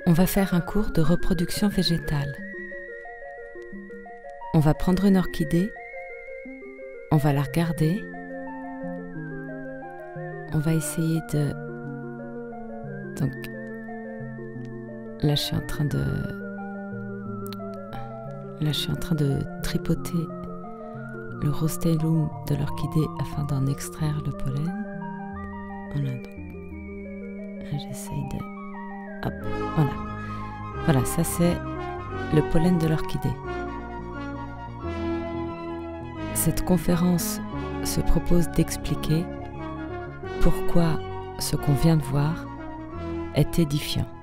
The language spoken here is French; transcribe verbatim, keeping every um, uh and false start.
On va faire un cours de reproduction végétale. On va prendre une orchidée, on va la regarder, on va essayer de... Donc, là je suis en train de... Là je suis en train de tripoter le rostellum de l'orchidée afin d'en extraire le pollen. Voilà, donc là j'essaye de... Hop, voilà. Voilà, ça c'est le pollen de l'orchidée. Cette conférence se propose d'expliquer pourquoi ce qu'on vient de voir est édifiant.